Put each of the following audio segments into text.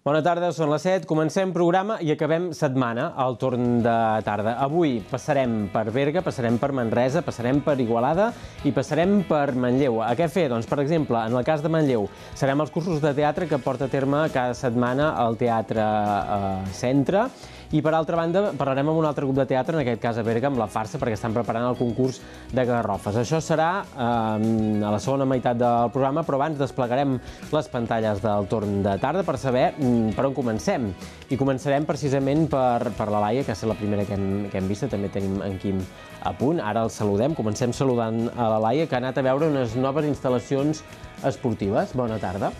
Bona tarda, són les 7, comencem programa i acabem setmana al torn de tarda. Avui passarem per Berga, passarem per Manresa, passarem per Igualada i passarem per Manlleu. A què fer? Doncs, per exemple, en el cas de Manlleu, serem els cursos de teatre que porta a terme cada setmana al Teatre Centre. I, per altra banda, parlarem amb un altre grup de teatre, en aquest cas a Berga, amb la Farsa, perquè estan preparant el concurs de Garrofes. Això serà a la segona meitat del programa, però abans desplegarem les pantalles del torn de tarda per saber per on comencem. I començarem precisament per la Laia, que és la primera que hem vist. També tenim en Quim a punt. Ara el saludem. Comencem saludant a la Laia, que ha anat a veure unes noves instal·lacions esportives. Bona tarda.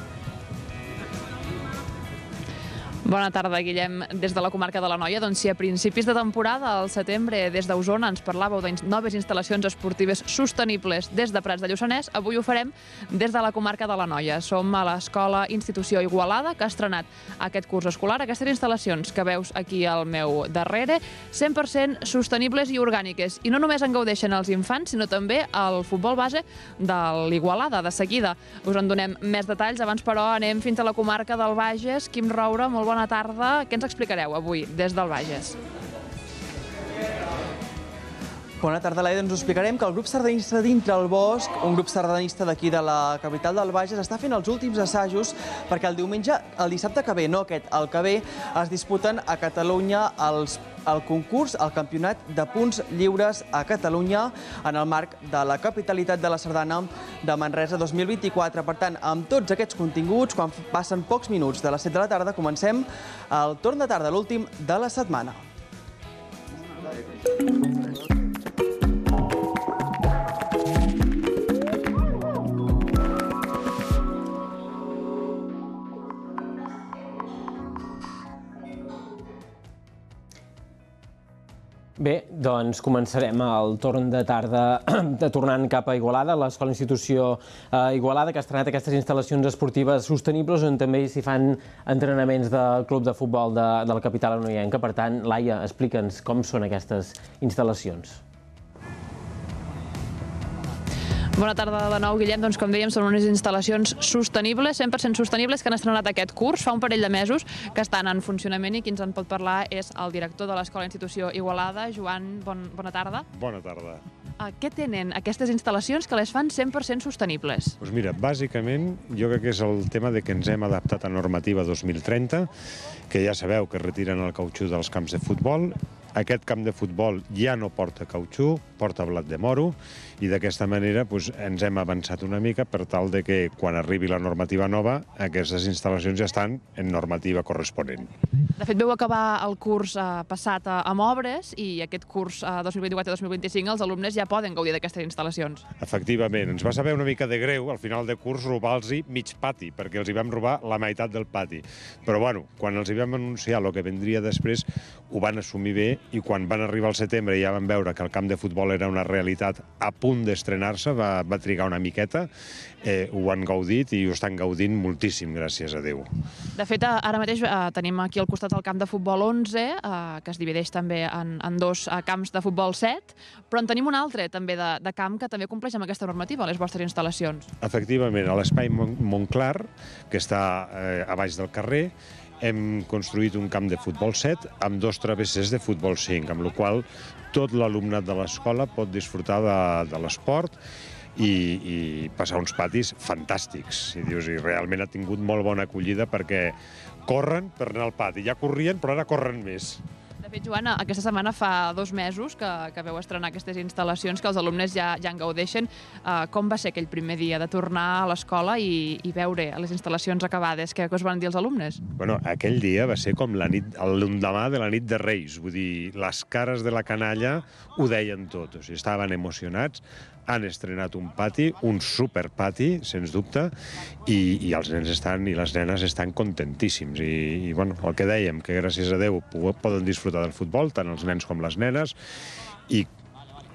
Bona tarda, Guillem. Des de la comarca de l'Anoia, doncs si a principis de temporada, al setembre, des d'Osona, ens parlàveu de noves instal·lacions esportives sostenibles des de Prats de Lluçanès, avui ho farem des de la comarca de l'Anoia. Som a l'Escola Institució Igualada, que ha estrenat aquest curs escolar. Aquestes instal·lacions que veus aquí al meu darrere, 100% sostenibles i orgàniques. I no només en gaudeixen els infants, sinó també el futbol base de l'Igualada. De seguida us en donem més detalls. Abans, però, anem fins a la comarca del Bages. Quim Roure, molt bona tarda. Què ens explicareu avui des del Bages? Bona tarda, Laia. Doncs us explicarem que el grup sardanista Dintre el Bosc, un grup sardanista d'aquí de la capital del Bages, està fent els últims assajos perquè el dissabte que ve, no aquest, el que ve, es disputen a Catalunya el concurs, el campionat de punts lliures a Catalunya en el marc de la capitalitat de la sardana de Manresa 2024. Per tant, amb tots aquests continguts, quan passen pocs minuts de les 7 de la tarda, comencem el torn de tarda, l'últim de la setmana. Bé, doncs començarem el torn de tarda tornant cap a Igualada, l'Escola Institució Igualada, que ha estrenat aquestes instal·lacions esportives sostenibles on també s'hi fan entrenaments del club de futbol de la capital anoienca. Per tant, Laia, explica'ns com són aquestes instal·lacions. Bona tarda de nou, Guillem. Doncs, com dèiem, són unes instal·lacions sostenibles, 100% sostenibles, que han estrenat aquest curs fa un parell de mesos, que estan en funcionament, i qui ens en pot parlar és el director de l'Escola Institució Igualada, Joan. Bona tarda. Bona tarda. Què tenen aquestes instal·lacions que les fan 100% sostenibles? Doncs mira, bàsicament, jo crec que és el tema de que ens hem adaptat a normativa 2030, que ja sabeu que retiren el cautxú dels camps de futbol. Aquest camp de futbol ja no porta cautxú, porta blat de moro, i d'aquesta manera ens hem avançat una mica per tal de que quan arribi la normativa nova aquestes instal·lacions ja estan en normativa corresponent. De fet, vau acabar el curs passat amb obres i aquest curs 2024-2025 els alumnes ja poden gaudir d'aquestes instal·lacions. Efectivament, ens va saber una mica de greu al final de curs robar-los mig pati, perquè els hi vam robar la meitat del pati. Però bueno, quan els hi vam anunciar el que vendria després, ho van assumir bé, i quan van arribar al setembre i ja van veure que el camp de futbol era una realitat a punt d'estrenar-se, va trigar una miqueta, ho han gaudit i ho estan gaudint moltíssim, gràcies a Déu. De fet, ara mateix tenim aquí al costat el camp de futbol 11, que es divideix també en dos camps de futbol 7, però en tenim un altre també de camp que també compleix amb aquesta normativa, les vostres instal·lacions. Efectivament, a l'Espai Montclar, que està a baix del carrer, hem construït un camp de futbol 7 amb 2 travessers de futbol 5, amb la qual tot l'alumnat de l'escola pot disfrutar de l'esport i passar uns patis fantàstics. I realment ha tingut molt bona acollida perquè corren per anar al pati. Ja corrien, però ara corren més. De fet, Joan, aquesta setmana fa 2 mesos que veu estrenar aquestes instal·lacions, que els alumnes ja en gaudeixen. Com va ser aquell primer dia de tornar a l'escola i veure les instal·lacions acabades? Què us van dir els alumnes? Bueno, aquell dia va ser com l'endemà de la nit de Reis. Vull dir, les cares de la canalla ho deien tot. O sigui, estaven emocionats. Han estrenat un pati, un superpati, sens dubte, i els nens i les nenes estan contentíssims. I bueno, el que dèiem, que gràcies a Déu poden disfrutar del futbol, tant els nens com les nenes, i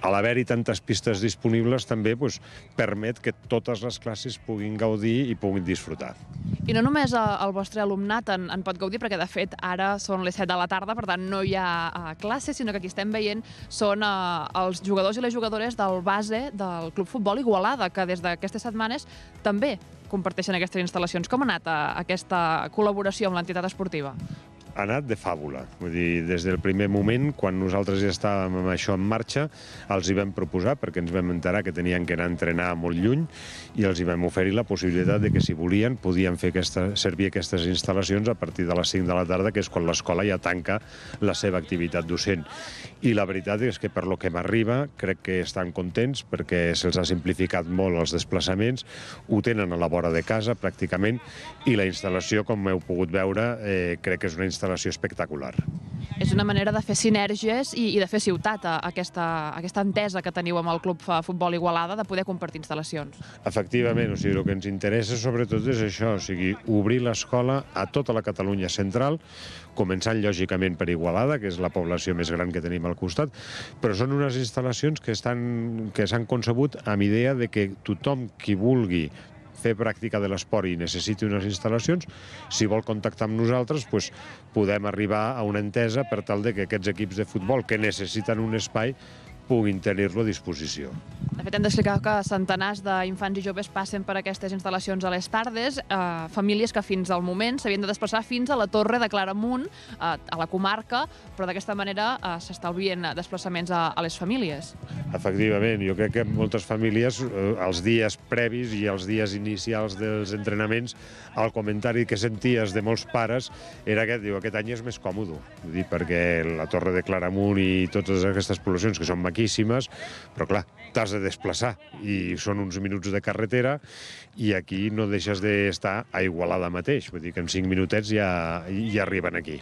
a l'haver-hi tantes pistes disponibles també permet que totes les classes puguin gaudir i puguin disfrutar. I no només el vostre alumnat en pot gaudir, perquè de fet ara són les 7 de la tarda, per tant no hi ha classes, sinó que aquí estem veient són els jugadors i les jugadores del base del Club Futbol Igualada, que des d'aquestes setmanes també comparteixen aquestes instal·lacions. Com ha anat aquesta col·laboració amb l'entitat esportiva? Ha anat de fàbula. Vull dir, des del primer moment, quan nosaltres ja estàvem amb això en marxa, els hi vam proposar, perquè ens vam enterar que tenien que anar a entrenar molt lluny, i els hi vam oferir la possibilitat de que, si volien, podien fer servir aquestes instal·lacions a partir de les 5 de la tarda, que és quan l'escola ja tanca la seva activitat docent. I la veritat és que, per lo que m'arriba, crec que estan contents, perquè se'ls ha simplificat molt els desplaçaments, ho tenen a la vora de casa, pràcticament, i la instal·lació, com heu pogut veure, crec que és una instal·lació espectacular. És una manera de fer sinergies i de fer ciutat, aquesta entesa que teniu amb el Club Futbol Igualada de poder compartir instal·lacions. Efectivament, el que ens interessa sobretot és això, obrir l'escola a tota la Catalunya central, començant lògicament per Igualada, que és la població més gran que tenim al costat, però són unes instal·lacions que s'han concebut amb idea de que tothom qui vulgui fer pràctica de l'esport i necessiti unes instal·lacions, si vol contactar amb nosaltres, podem arribar a una entesa per tal de que aquests equips de futbol que necessiten un espai puguin tenir-lo a disposició. De fet, hem d'explicar que centenars d'infants i joves passen per aquestes instal·lacions a les tardes, famílies que fins al moment s'havien de desplaçar fins a la Torre de Claramunt, a la comarca, però d'aquesta manera s'estalvien desplaçaments a les famílies. Efectivament, jo crec que moltes famílies, els dies previs i els dies inicials dels entrenaments, el comentari que senties de molts pares era aquest, aquest any és més còmode, perquè la Torre de Claramunt i totes aquestes poblacions que són maquíssimes, però clar, t'has de desplaçar i són uns minuts de carretera i aquí no deixes d'estar a Igualada mateix, vull dir que en 5 minutets ja arriben aquí.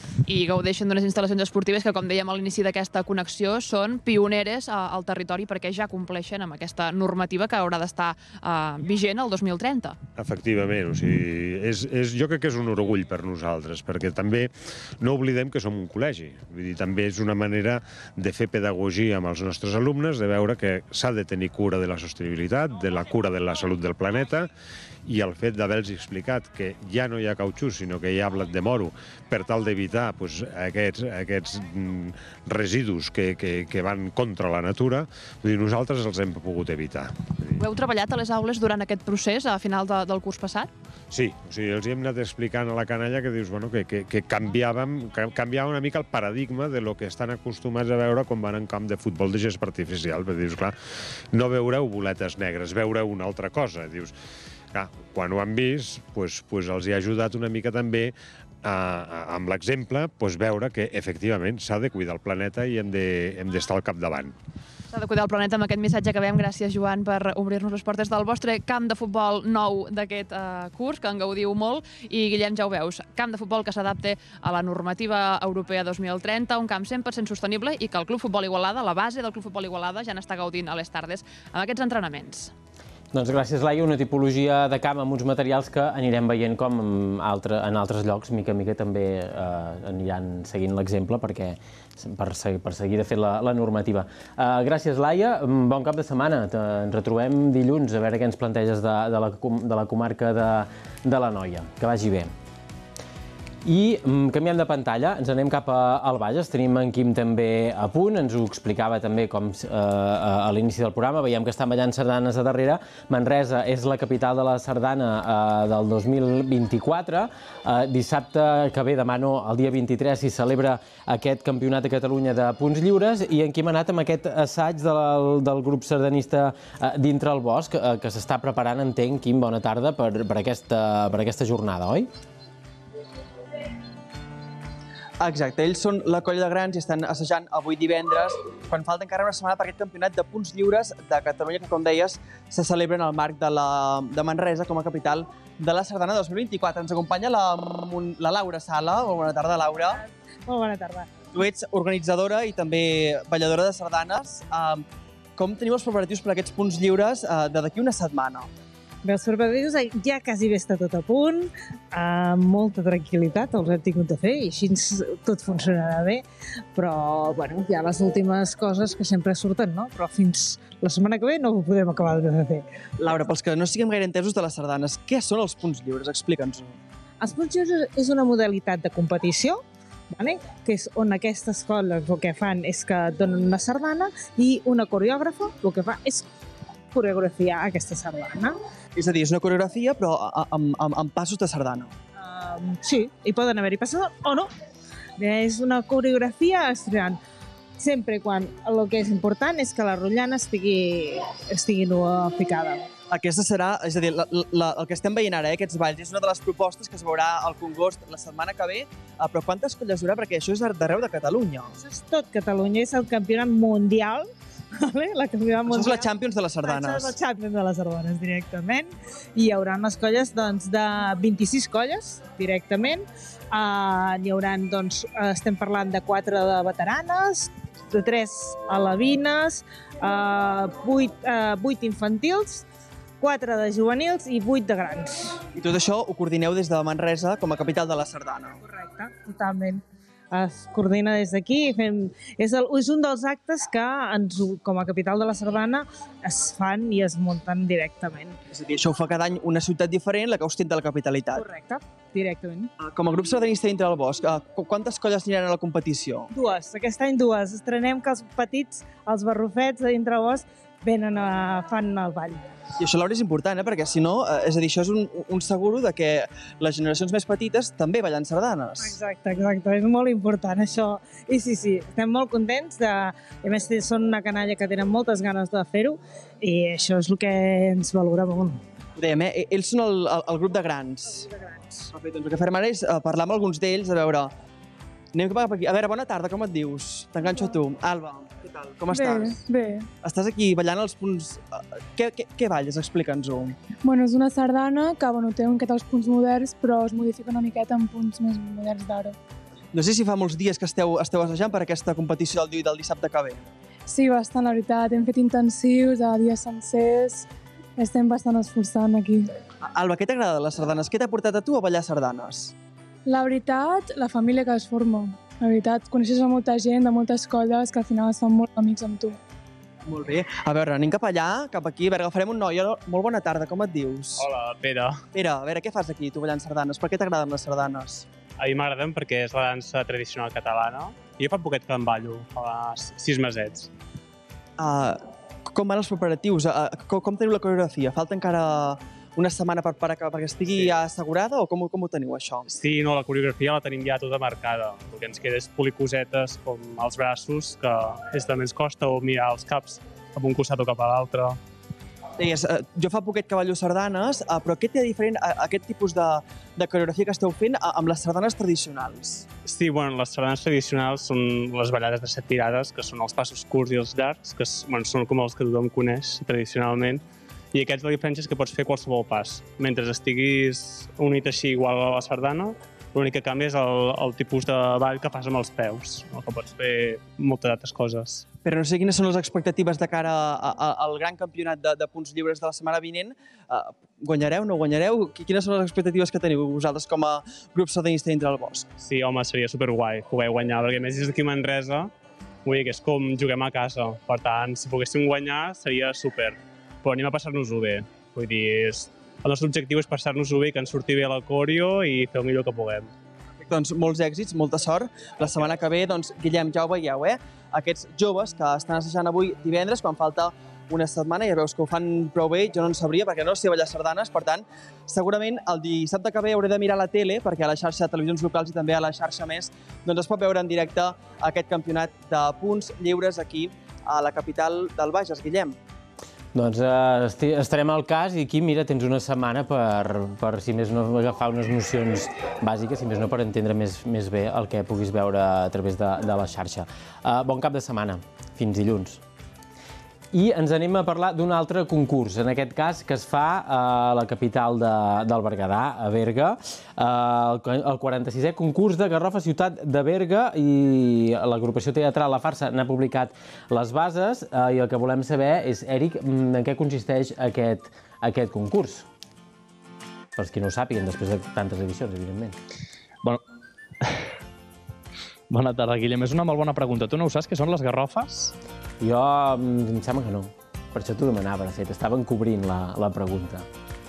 I gaudeixen d'unes instal·lacions esportives que, com dèiem a l'inici d'aquesta connexió, són pioneres al territori perquè ja compleixen amb aquesta normativa que haurà d'estar vigent el 2030. Efectivament, jo crec que és un orgull per nosaltres, perquè també no oblidem que som un col·legi. Vull dir, també és una manera de fer pedagogia amb els nostres alumnes, de veure que s'ha de tenir cura de la sostenibilitat, de la cura de la salut del planeta, i el fet d'haver-los explicat que ja no hi ha cautxú, sinó que hi ha blat de moro, per tal d'evitar aquests residus que van contra la natura, nosaltres els hem pogut evitar. Ho heu treballat a les aules durant aquest procés, a final del curs passat? Sí, els hi hem anat explicant a la canalla que canviava una mica el paradigma de lo que estan acostumats a veure quan van en camp de futbol de gest artificial. Dius, clar, no veureu boletes negres, veureu una altra cosa. Dius, clar, quan ho han vist, els hi ha ajudat una mica també amb l'exemple veure que efectivament s'ha de cuidar el planeta i hem d'estar al capdavant. S'ha de cuidar el planeta. Amb aquest missatge acabem. Gràcies, Joan, per obrir-nos les portes del vostre camp de futbol nou d'aquest curs, que en gaudiu molt. I, Guillem, ja ho veus, camp de futbol que s'adapta a la normativa europea 2030, un camp 100% sostenible i que el Club Futbol Igualada, la base del Club Futbol Igualada, ja n'està gaudint a les tardes amb aquests entrenaments. Doncs gràcies, Laia. Una tipologia de camp amb uns materials que anirem veient com en altres llocs, mica en mica també aniran seguint l'exemple per seguir de fet la normativa. Gràcies, Laia. Bon cap de setmana. Ens retrobem dilluns a veure què ens planteges de la comarca de l'Anoia. Que vagi bé. I canviem de pantalla, ens anem cap al Bages, tenim en Quim també a punt, ens ho explicava també com a l'inici del programa, veiem que estan ballant sardanes a darrere. Manresa és la capital de la sardana del 2024, dissabte que ve, demà no, el dia 23, s'hi celebra aquest campionat de Catalunya de punts lliures, i en Quim ha anat amb aquest assaig del grup sardanista Dintre el Bosc, que s'està preparant, entenc, Quim, bona tarda, per aquesta jornada, oi? Exacte, ells són la colla de grans i estan assajant avui divendres, quan falta encara una setmana per aquest campionat de punts lliures de Catalunya, que, com deies, se celebra en el marc de Manresa com a capital de la sardana 2024. Ens acompanya la Laura Sala. Bona tarda, Laura. Molt bona tarda. Tu ets organitzadora i també balladora de sardanes. Com teniu els preparatius per aquests punts lliures d'aquí una setmana? Bé, els preparatius ja quasi bé està tot a punt, amb molta tranquil·litat els hem tingut de fer i així tot funcionarà bé, però bueno, hi ha les últimes coses que sempre surten, no? Però fins la setmana que ve no ho podem acabar de fer. Laura, pels que no siguem gaire entesos de les sardanes, què són els punts lliures? Explica'ns-ho. Els punts lliures és una modalitat de competició, que és on aquestes escoles el que fan és que donen una sardana i una coreògrafa el que fa és coreografiar aquesta sardana. És a dir, és una coreografia però amb passos de sardana. Sí, hi poden haver-hi passos o no. És una coreografia estrenant. Sempre quan el que és important és que la rotllana estigui nua ficada. Aquesta serà, és a dir, el que estem veient ara, aquests balls, és una de les propostes que es veurà al Congost la setmana que ve, però quantes colles durà? Perquè això és d'arreu de Catalunya. Això és tot Catalunya, és el campionat mundial, Això és la Champions de les sardanes. Això és la Champions de les sardanes, directament. I hi haurà unes colles de 26 colles, directament. N'hi haurà, estem parlant de 4 de veteranes, de 3 alevines, 8 infantils, 4 de juvenils i 8 de grans. I tot això ho coordineu des de Manresa com a capital de la sardana. Correcte, totalment. Es coordina des d'aquí. És un dels actes que com a capital de la sardana es fan i es munten directament. És a dir, això ho fa cada any una ciutat diferent, la que ostenta la capitalitat. Correcte, directament. Com a grup sardanista dintre del bosc, quantes colles aniran a la competició? 2, aquest any 2. Estrenem que els petits, els barrufets de dintre del bosc, fan el ball. I això, Laura, és important, perquè si no, és a dir, això és un seguro de que les generacions més petites també ballen sardanes. Exacte, és molt important això. I sí, estem molt contents, a més són una canalla que tenen moltes ganes de fer-ho i això és el que ens valora molt. Ho dèiem, ells són el grup de grans. Perfecte, doncs el que farem ara és parlar amb alguns d'ells, a veure... Anem cap aquí. A veure, bona tarda, com et dius? T'enganxo a tu. Alba, què tal? Com estàs? Bé. Estàs aquí ballant els punts... Què balles? Explica'ns-ho. Bueno, és una sardana que té els punts moderns, però es modifica una miqueta amb punts més moderns d'ara. No sé si fa molts dies que esteu assajant per aquesta competició del dissabte que ve. Sí, bastant, la veritat. Hem fet intensius, a dies sencers. Estem bastant esforçant aquí. Alba, què t'agrada de les sardanes? Què t'ha portat a tu a ballar sardanes? La veritat, la família que es forma. La veritat, coneixes molta gent de moltes colles que al final es fan molts amics amb tu. Molt bé. A veure, anem cap allà, cap aquí. A veure, agafarem un noi. Molt bona tarda, com et dius? Hola, Pere. Pere, a veure, què fas aquí, tu ballant sardanes? Per què t'agraden les sardanes? A mi m'agraden perquè és la dansa tradicional catalana. Jo fa poquet que em ballo, fa 6 mesets. Com van els preparatius? Com teniu la coreografia? Falta encara una setmana perquè estigui ja assegurada o com ho teniu, això? Sí, no, la coreografia la tenim ja tota marcada. El que ens queda és polir cosetes com els braços, que també ens costa, o mirar els caps cap a un costat o cap a l'altre. Deies, jo fa poquet que ballo sardanes, però què té diferent aquest tipus de coreografia que esteu fent amb les sardanes tradicionals? Sí, bueno, les sardanes tradicionals són les ballades de 7 tirades, que són els passos curts i els llargs, que són com els que tothom coneix tradicionalment. I aquests, la diferència és que pots fer qualsevol pas. Mentre estiguis unit així igual a la sardana, l'únic que canvia és el tipus de ball que fas amb els peus, que pots fer moltes altres coses. Però no sé quines són les expectatives de cara al gran campionat de punts lliures de la setmana vinent. Guanyareu, no guanyareu? Quines són les expectatives que teniu vosaltres com a grup sardanista dintre del bosc? Sí, home, seria superguai poder guanyar, perquè a més és aquí a Manresa, vull dir que és com juguem a casa. Per tant, si poguéssim guanyar seria super. Però anem a passar-nos-ho bé. Vull dir, el nostre objectiu és passar-nos-ho bé, que ens surti bé la coreo i fer el millor que puguem. Doncs molts èxits, molta sort. La setmana que ve, doncs, Guillem, ja ho veieu, aquests joves que estan assajant avui divendres, quan falta una setmana, ja veus que ho fan prou bé, jo no en sabria perquè no sé ballar sardanes, per tant, segurament el dissabte que ve hauré de mirar la tele, perquè a la xarxa de televisions locals i també a la xarxa Més, doncs es pot veure en directe aquest campionat de punts lliures aquí a la capital del Bages, Guillem. Doncs estarem al cas i aquí, mira, tens una setmana per si més no, agafar unes nocions bàsiques, si més no, per entendre més bé el que puguis veure a través de la xarxa. Bon cap de setmana. Fins dilluns. I ens anem a parlar d'un altre concurs, en aquest cas, que es fa a la capital del Berguedà, a Berga, el 46è concurs de Garrofa Ciutat de Berga, i l'agrupació teatral La Farsa n'ha publicat les bases, i el que volem saber és, Eric, en què consisteix aquest concurs. Per als qui no ho sàpiguen, després de tantes edicions, evidentment. Bona tarda, Guillem. És una molt bona pregunta. Tu no ho saps, què són les garrofes? Jo em sembla que no. Per això t'ho demanava, de fet. Estava encobrint la pregunta.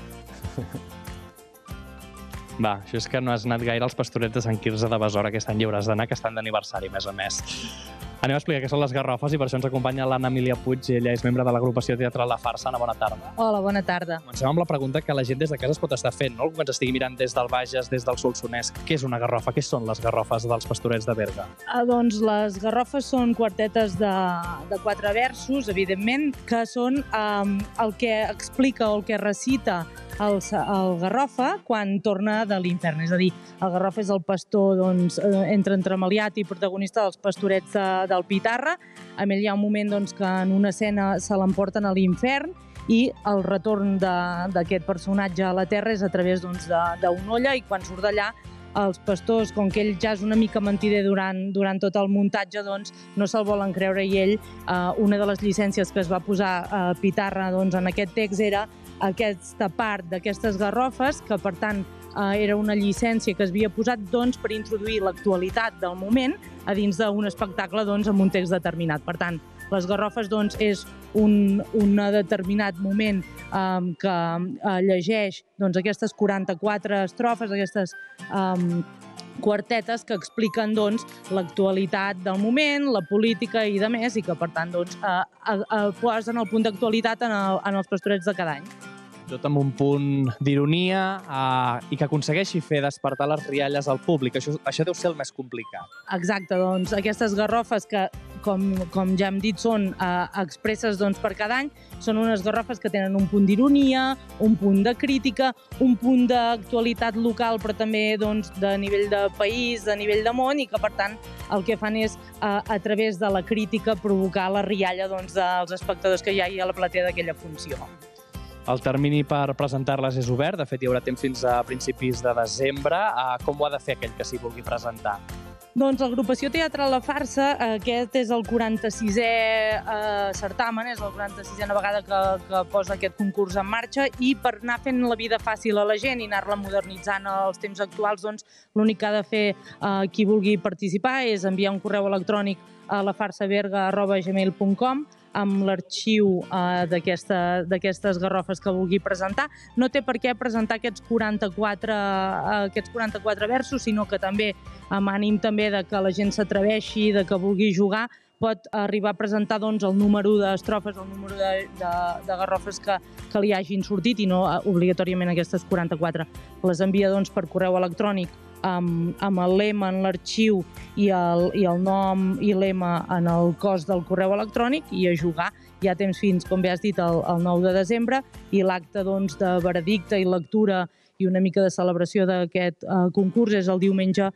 Va, això és que no has anat gaire als Pastorets de Sant Quirze de Besora aquest any, hi hauràs d'anar, que estan d'aniversari, més a més. Anem a explicar què són les garrofes i per això ens acompanya l'Anna Emília Puig. Ella és membre de l'agrupació teatral La Farsa. Anna, bona tarda. Hola, bona tarda. Comencem amb la pregunta que la gent des de casa es pot estar fent, no? Algú que ens estigui mirant des del Bages, des del Solsonès. Què és una garrofa? Què són les garrofes dels Pastorets de Berga? Doncs les garrofes són quartetes de 4 versos, evidentment, que són el que explica o el que recita el Garrofa quan torna de l'infern. És a dir, el Garrofa és el pastor entre entremaliat i protagonista dels Pastorets del Pitarra. Amb ell hi ha un moment que en una escena se l'emporten a l'infern i el retorn d'aquest personatge a la Terra és a través d'una olla i quan surt d'allà els pastors, com que ell ja és una mica mentider durant tot el muntatge, no se'l volen creure i ell, una de les llicències que es va posar a Pitarra en aquest text era aquesta part d'aquestes garrofes, que per tant era una llicència que es havia posat per introduir l'actualitat del moment a dins d'un espectacle amb un text determinat. Per tant, les garrofes és un determinat moment que llegeix aquestes 44 estrofes, aquestes quartetes que expliquen l'actualitat del moment, la política i de més, i que per tant posen el punt d'actualitat en els Pastorets de cada any. Tot amb un punt d'ironia i que aconsegueixi fer despertar les rialles al públic. Això deu ser el més complicat. Exacte, aquestes garrofes que, com ja hem dit, són expresses per cada any, són unes garrofes que tenen un punt d'ironia, un punt de crítica, un punt d'actualitat local, però també de nivell de país, de nivell de món, i que per tant el que fan és, a través de la crítica, provocar la rialla dels espectadors que hi ha a la platea d'aquella funció. El termini per presentar-les és obert, de fet hi haurà temps fins a principis de desembre. Com ho ha de fer aquell que s'hi vulgui presentar? L'agrupació teatral La Farsa, aquest és el 46è certamen, és la 46a vegada que posa aquest concurs en marxa, i per anar fent la vida fàcil a la gent i anar-la modernitzant als temps actuals, l'únic que ha de fer qui vulgui participar és enviar un correu electrònic a lafarsaberga@gmail.com amb l'arxiu d'aquestes garrofes que vulgui presentar. No té per què presentar aquests 44 versos, sinó que també, amb ànim també de que la gent s'atreveixi, de que vulgui jugar, pot arribar a presentar el número d'estrofes o el número de garrofes que li hagin sortit i no obligatòriament aquestes 44. Les envia per correu electrònic amb el lema en l'arxiu i el nom i lema en el cos del correu electrònic i a jugar. Hi ha temps fins, com bé has dit, el 9 de desembre i l'acte de veredicte i lectura i una mica de celebració d'aquest concurs és el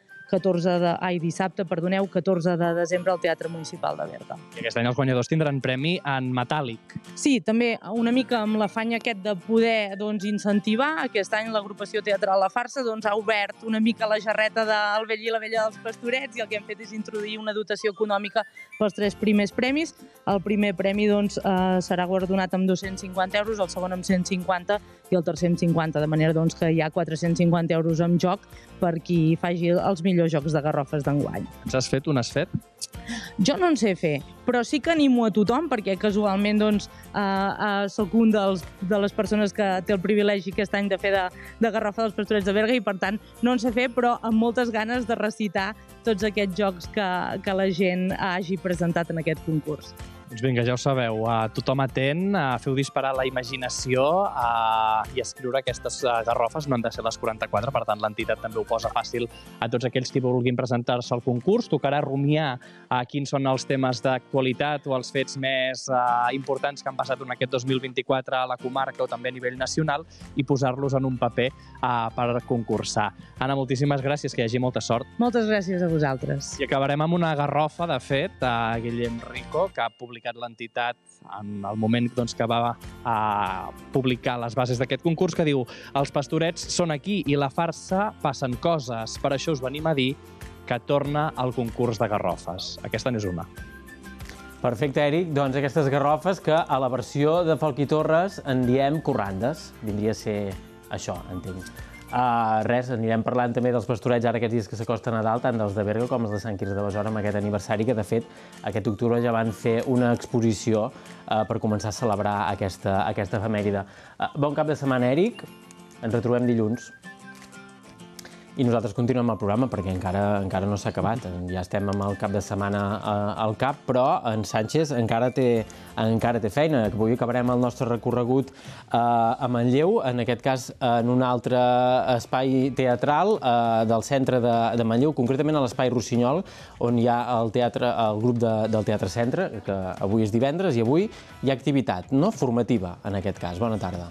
dissabte 14 de desembre al Teatre Municipal de Berga. I aquest any els guanyadors tindran premi en metàl·lic. Sí, també una mica amb l'afany aquest de poder incentivar. Aquest any l'agrupació teatral La Farsa ha obert una mica la jarreta del Vell i la Vella dels Pastorets i el que hem fet és introduir una dotació econòmica pels 3 primers premis. El primer premi serà guardonat amb 250 euros, el segon amb 150 i el tercer amb 50, de manera que hi ha 450 euros en joc per qui faci els millors jocs de garrofes d'enguany. Ens has fet o n'has fet? Jo no en sé fer, però sí que animo a tothom, perquè casualment soc un de les persones que té el privilegi aquest any de fer de garrofa dels Pastorets de Berga i, per tant, no en sé fer, però amb moltes ganes de recitar tots aquests jocs que la gent hagi presentat en aquest concurs. Doncs vinga, ja ho sabeu, tothom atent, feu disparar la imaginació i escriure aquestes garrofes, no han de ser les 44, per tant l'entitat també ho posa fàcil a tots aquells que vulguin presentar-se al concurs. Tocarà rumiar quins són els temes d'actualitat o els fets més importants que han passat en aquest 2024 a la comarca o també a nivell nacional i posar-los en un paper per concursar. Anna, moltíssimes gràcies, que hi hagi molta sort. Moltes gràcies a vosaltres. I acabarem amb una garrofa, de fet, a Guillem Rico, que ha publicat l'entitat en el moment que va publicar les bases d'aquest concurs, que diu: els Pastorets són aquí i La Farsa passen coses. Per això us venim a dir que torna al concurs de garrofes. Aquesta n'és una. Perfecte, Eric. Doncs aquestes garrofes que a la versió de Folch i Torres en diem corrandes. Vindria a ser això, entenc. Res, anirem parlant també dels pastorets ara aquests dies que s'acosta a Nadal, tant dels de Berga com els de Sant Quirze de Besora, amb aquest aniversari que, de fet, aquest octubre ja van fer una exposició per començar a celebrar aquesta efemèride. Bon cap de setmana, Eric. Ens retrobem dilluns. I nosaltres continuem el programa perquè encara no s'ha acabat. Ja estem amb el cap de setmana al cap, però en Sánchez encara té feina. Avui acabarem el nostre recorregut a Manlleu, en aquest cas en un altre espai teatral del centre de Manlleu, concretament a l'Espai Rossinyol, on hi ha el grup del Teatre Centre, que avui és divendres, i avui hi ha activitat formativa, en aquest cas. Bona tarda.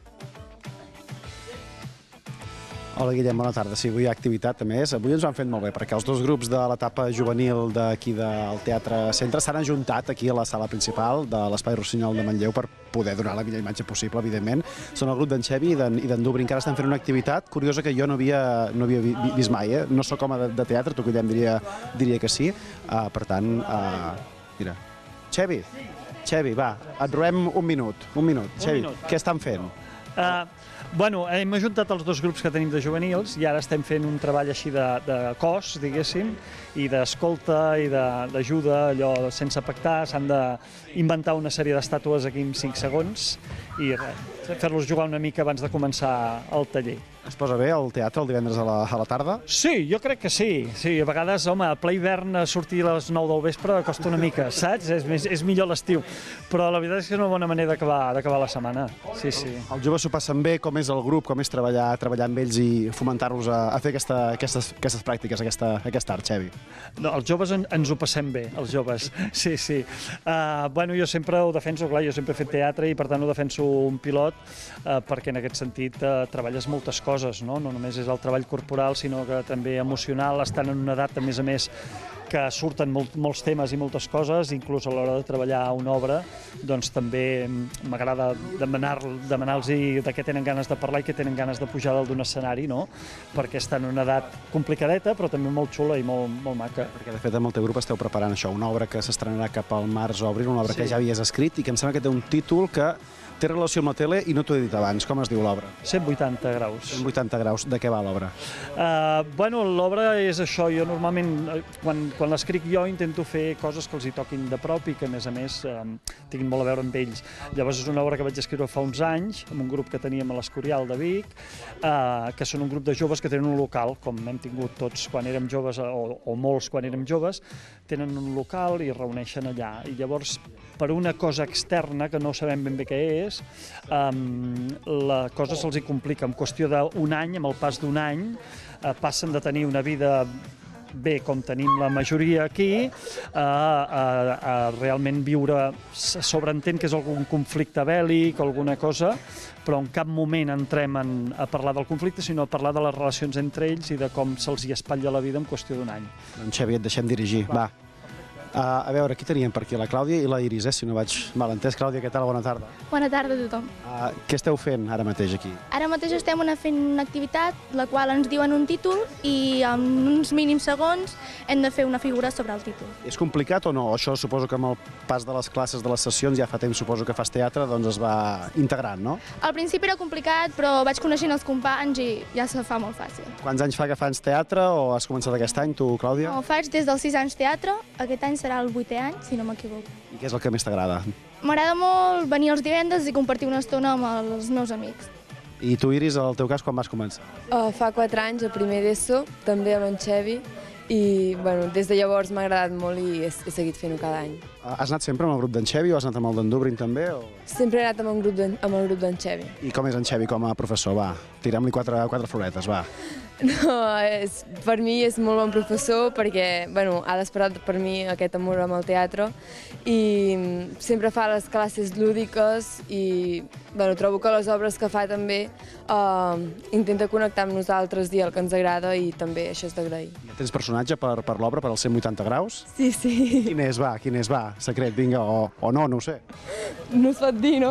Hola, Guillem, bona tarda. Sí, avui hi ha activitat, a més. Avui ens ho han fet molt bé, perquè els dos grups de l'etapa juvenil d'aquí del Teatre Centre s'han ajuntat aquí a la sala principal de l'Espai Rossinyol de Manlleu per poder donar la millor imatge possible, evidentment. Són el grup d'en Xevi i d'en Dubri. Encara estan fent una activitat curiosa que jo no havia vist mai. No sóc home de teatre, tu, Guillem, diria que sí. Per tant, mira. Xevi, va, et robem un minut. Xevi, què estan fent? Bueno, hem ajuntat els dos grups que tenim de juvenils i ara estem fent un treball així de cos, diguéssim, i d'escolta i d'ajuda, allò sense pactar. S'han d'inventar una sèrie d'estàtues aquí en 5 segons i fer-los jugar una mica abans de començar el taller. Es posa bé el teatre el divendres a la tarda? Sí, jo crec que sí. Sí, a vegades, home, a ple hivern sortir a les 9 del vespre costa una mica, saps? És millor l'estiu. Però la veritat és que és una bona manera d'acabar la setmana. Sí, sí. Els joves s'ho passen bé? Com és el grup? Com és treballar amb ells i fomentar-los a fer aquestes pràctiques, aquest art, Xevi? No, els joves ens ho passem bé, els joves. Sí, sí. Bueno, jo sempre ho defenso, clar, jo sempre he fet teatre i per tant ho defenso un pilot perquè en aquest sentit treballes moltes coses. No només és el treball corporal, sinó que també emocional. Estan en una edat, a més, que surten molts temes i moltes coses, inclús a l'hora de treballar una obra, doncs també m'agrada demanar-los de què tenen ganes de parlar i què tenen ganes de pujar dalt d'un escenari, no? Perquè estan en una edat complicadeta, però també molt xula i molt maca. Perquè, de fet, amb el teu grup esteu preparant això, una obra que s'estrenarà cap al març o abril, una obra que ja havies escrit i que em sembla que té un títol que té relació amb la tele i no t'ho he dit abans. Com es diu l'obra? 180 graus. 180 graus. De què va l'obra? Bueno, l'obra és això. Jo normalment, quan l'escric jo, intento fer coses que els hi toquin de prop i que, a més, tinguin molt a veure amb ells. Llavors és una obra que vaig escriure fa uns anys, amb un grup que teníem a l'Escorial de Vic, que són un grup de joves que tenen un local, com hem tingut tots quan érem joves, o molts quan érem joves, tenen un local i reuneixen allà. I llavors, per una cosa externa, que no sabem ben bé què és, la cosa se'ls hi complica. En qüestió d'un any, amb el pas d'un any, passen de tenir una vida bé, com tenim la majoria aquí, a realment viure, sobreentén que és algun conflicte bèl·lic o alguna cosa, però en cap moment entrem a parlar del conflicte, sinó a parlar de les relacions entre ells i de com se'ls hi espatlla la vida en qüestió d'un any. Doncs Xavi, et deixem dirigir. Va. A veure, aquí teníem per aquí la Clàudia i la Iris, si no vaig mal entès. Clàudia, què tal? Bona tarda. Bona tarda a tothom. Què esteu fent ara mateix aquí? Ara mateix estem fent una activitat, la qual ens diuen un títol i en uns mínims segons hem de fer una figura sobre el títol. És complicat o no? Això suposo que amb el pas de les classes, de les sessions, ja fa temps suposo que fas teatre, doncs es va integrant, no? Al principi era complicat, però vaig coneixent els companys i ja se fa molt fàcil. Quants anys fa que fas teatre o has començat aquest any, tu, Clàudia? No, faig des dels 6 anys teatre, aquest any serà el 8è any, si no m'equivoco. I què és el que més t'agrada? M'agrada molt venir els divendres i compartir una estona amb els meus amics. I tu, Iris, el teu cas, quan vas començar? Fa 4 anys, a primer d'ESO, també amb en Xevi, i des de llavors m'ha agradat molt i he seguit fent-ho cada any. Has anat sempre amb el grup d'en Xevi o has anat amb el d'en Dubrin també? Sempre he anat amb el grup d'en Xevi. I com és en Xevi com a professor? Va, tirem-li quatre floretes, va. No, per mi és molt bon professor perquè ha despertat per mi aquest amor amb el teatre i sempre fa les classes lúdiques i trobo que les obres que fa també intenta connectar amb nosaltres, dir el que ens agrada i també això és d'agrair. Tens personatge per l'obra, per als 180 graus? Sí, sí. Quin és, va? Secret, vinga, o no ho sé. No es pot dir, no?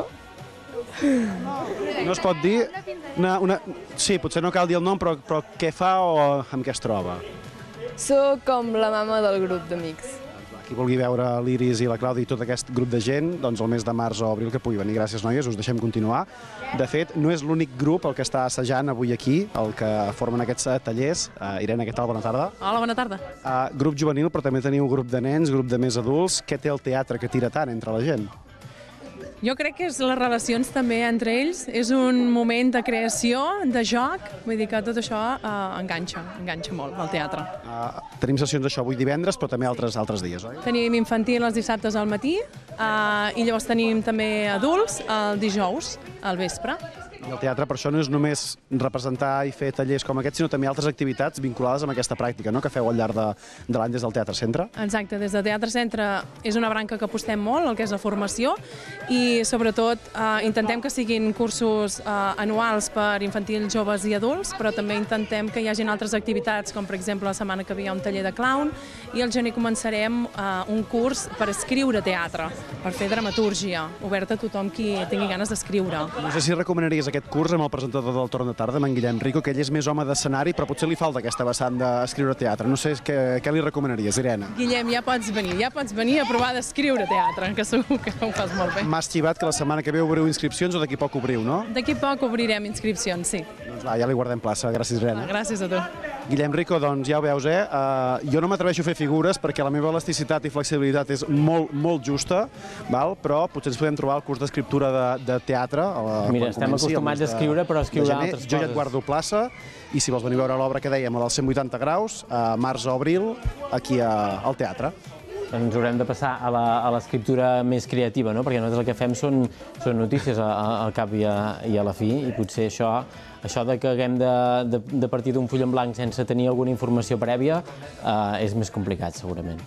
No es pot dir? Sí, potser no cal dir el nom, però què fa o amb què es troba? Soc com la mama del grup d'amics. Qui vulgui veure l'Iris i la Clàudia i tot aquest grup de gent, doncs el mes de març o abril que pugui venir. Gràcies, noies, us deixem continuar. De fet, no és l'únic grup el que està assajant avui aquí, el que formen aquests tallers. Irene, què tal? Bona tarda. Hola, bona tarda. Grup juvenil, però també teniu grup de nens, grup de més adults. Què té el teatre que tira tant entre la gent? Jo crec que és les relacions també entre ells. És un moment de creació, de joc. Vull dir que tot això enganxa molt al teatre. Tenim sessions d'això avui divendres, però també altres dies, oi? Tenim infantil els dissabtes al matí i llavors tenim també adults el dijous al vespre. I el teatre, per això, no és només representar i fer tallers com aquests, sinó també altres activitats vinculades amb aquesta pràctica, no?, que feu al llarg de l'any des del Teatre Centre. Exacte, des del Teatre Centre és una branca que apostem molt, el que és la formació, i sobretot intentem que siguin cursos anuals per infantils, joves i adults, però també intentem que hi hagin altres activitats, com per exemple la setmana que ve hi ha un taller de clown, i al gener començarem un curs per escriure teatre, per fer dramatúrgia, obert a tothom qui tingui ganes d'escriure. No sé si recomanaries aquest curs amb el presentador del Torn de Tarda, amb en Guillem Rico, que ell és més home d'escenari, però potser li falta aquesta vessant d'escriure teatre. No sé què li recomanaries, Irene? Guillem, ja pots venir a provar d'escriure teatre, que segur que ho fas molt bé. M'has xivat que la setmana que ve obriu inscripcions o d'aquí poc obriu, no? D'aquí poc obrirem inscripcions, sí. Doncs va, ja li guardem plaça. Gràcies, Irene. Gràcies a tu. Guillem Rico, doncs ja ho veus, jo no m'atreveixo a fer figures perquè la meva elasticitat i flexibilitat és molt justa, però potser ens podem trobar el curs d'escriptura de teatre. Mira, estem acostumats a escriure, però a escriure altres coses. Jo ja et guardo plaça i si vols venir a veure l'obra que dèiem, la dels 180 graus, març o abril, aquí al teatre. Ens haurem de passar a l'escriptura més creativa, no? Perquè nosaltres el que fem són notícies al cap i a la fi, i potser això de que haguem de partir d'un full en blanc sense tenir alguna informació prèvia és més complicat, segurament.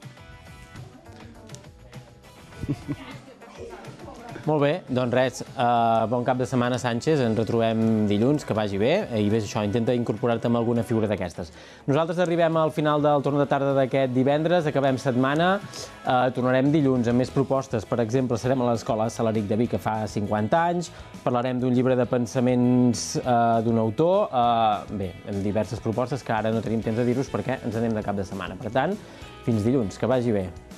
Molt bé, doncs res, bon cap de setmana, Sánchez, ens retrobem dilluns, que vagi bé, i ves això, intenta incorporar-te amb alguna figura d'aquestes. Nosaltres arribem al final del torn de tarda d'aquest divendres, acabem setmana, tornarem dilluns amb més propostes, per exemple, serem a l'Escola Salaric de Vic, que fa 50 anys, parlarem d'un llibre de pensaments d'un autor, bé, amb diverses propostes que ara no tenim temps de dir-vos perquè ens anem de cap de setmana. Per tant, fins dilluns, que vagi bé.